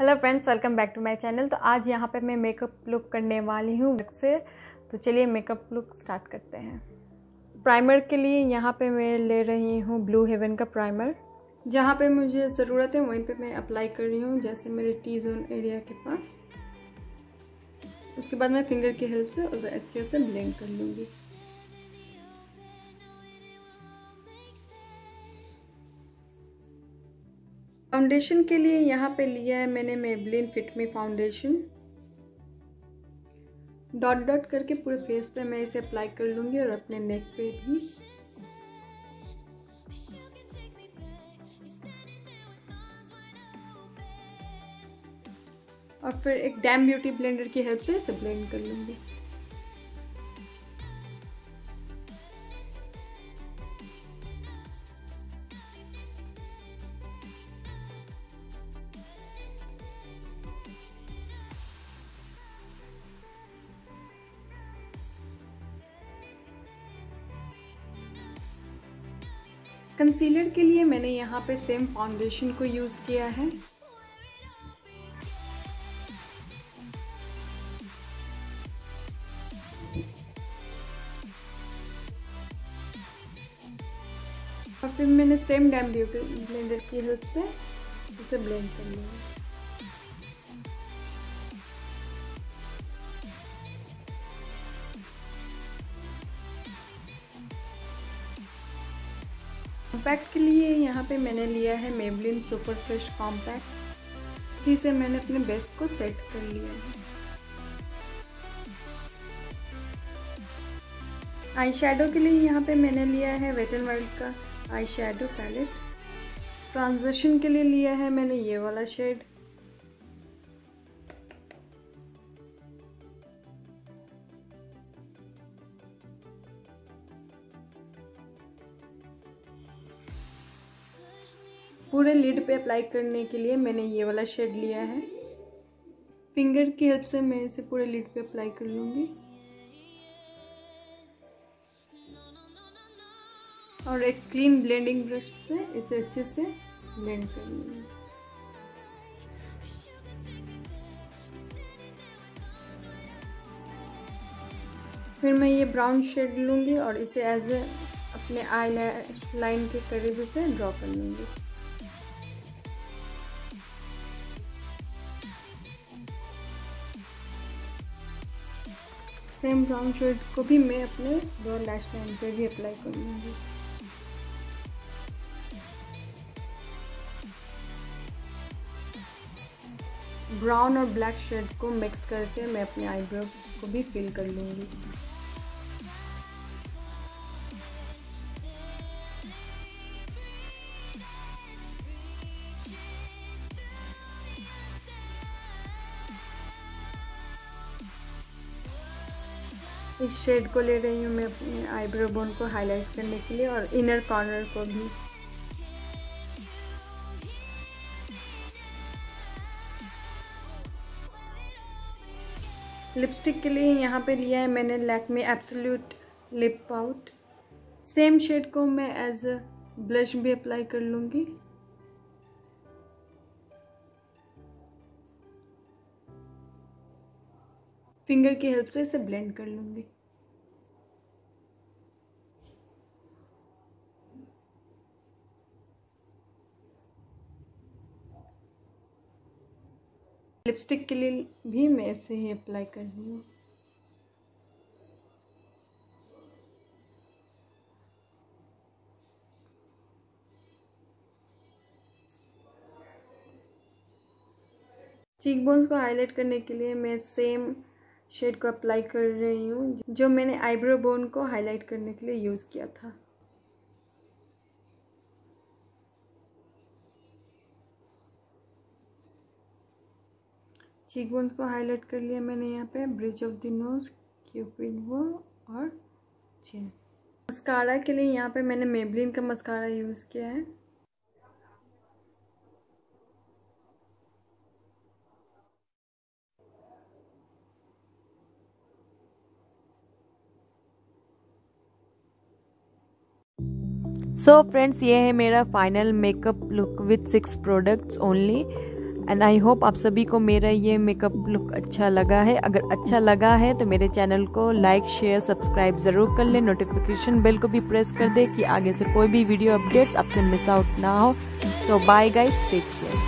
Hello friends, welcome back to my channel. तो आज यहाँ पे मैं मेकअप लुक करने वाली हूँ से। तो चलिए मेकअप लुक स्टार्ट करते हैं। प्राइमर के लिए यहाँ पे मैं ले रही हूँ ब्लू हेवन का प्राइमर। जहाँ पे मुझे ज़रूरत है वहीं पे मैं अप्लाई कर रही हूँ, जैसे मेरे टी जोन एरिया के पास। उसके बाद मैं फिंगर की हेल्प से उसे अच्छे से ब्लेंड कर लूँगी। फाउंडेशन के लिए यहाँ पे लिया है मैंने Maybelline fit me foundation. Dot dot करके पूरे फेस पे मैं इसे अप्लाई कर लूँगी और अपने नेक पे भी। और फिर एक डैम ब्यूटी ब्लेंडर की हेल्प से इसे ब्लेंड कर लूँगी। कंसीलर के लिए मैंने यहाँ पे सेम फाउंडेशन को यूज़ किया है। और फिर मैंने सेम डैम ब्यूटी ब्लेंडर की हेल्प से इसे ब्लेंड कर लिया। कॉम्पैक्ट के लिए यहाँ पे मैंने लिया है मेबलिन सुपर फ्रेश कॉम्पैक्ट, जिसे मैंने अपने बेस को सेट कर लिया है। आई शेडो के लिए यहाँ पे मैंने लिया है वेट एंड वाइल्ड का आई शेडो पैलेट। ट्रांजिशन के लिए लिया है मैंने ये वाला शेड। पूरे लिड पे अप्लाई करने के लिए मैंने ये वाला शेड लिया है। फिंगर की हेल्प से मैं इसे पूरे लिड पे अप्लाई कर लूँगी और एक क्लीन ब्लेंडिंग ब्रश से इसे अच्छे से ब्लेंड कर लूँगी। फिर मैं ये ब्राउन शेड लूँगी और इसे एज ए अपने आई लाइन के करीब से ड्रॉ कर लूँगी। सेम ब्राउन शेड को भी मैं अपने दो लैश लाइन पे भी अप्लाई कर लूँगी। ब्राउन और ब्लैक शेड को मिक्स करके मैं अपने आईब्रो को भी फिल कर लूँगी। इस शेड को ले रही हूँ मैं अपने आईब्रो बोन को हाईलाइट करने के लिए और इनर कॉर्नर को भी। लिपस्टिक के लिए यहाँ पे लिया है मैंने Lakme absolute lip pout. Same shade को मैं एज अ ब्लश भी अप्लाई कर लूँगी। फिंगर की हेल्प से इसे ब्लेंड कर लूँगी। लिपस्टिक के लिए भी मैं ऐसे ही अप्लाई कर रही हूँ। चीक बोन्स को हाईलाइट करने के लिए मैं सेम शेड को अप्लाई कर रही हूँ जो मैंने आईब्रो बोन को हाईलाइट करने के लिए यूज़ किया था। चीक बोन्स को हाईलाइट कर लिया मैंने यहाँ पे bridge of the nose, cupid bow और चिन। मस्कारा के लिए यहाँ पे मैंने मेबलिन का मस्कारा यूज़ किया है। सो फ्रेंड्स, ये है मेरा final makeup look with 6 products only and I hope आप सभी को मेरा ये मेकअप लुक अच्छा लगा है। अगर अच्छा लगा है तो मेरे चैनल को लाइक शेयर सब्सक्राइब ज़रूर कर ले, नोटिफिकेशन बेल को भी प्रेस कर दे कि आगे से कोई भी वीडियो अपडेट्स आपसे मिस आउट ना हो। तो बाय गाइस, टेक केयर।